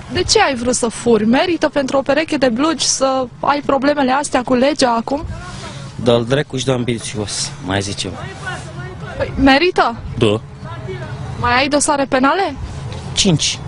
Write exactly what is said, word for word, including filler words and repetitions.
De ce ai vrut să furi? Merită pentru o pereche de blugi să ai problemele astea cu legea acum? Dă-l dracu și dă ambițios, mai zicem. Păi, merită? Da. Mai ai dosare penale? Cinci.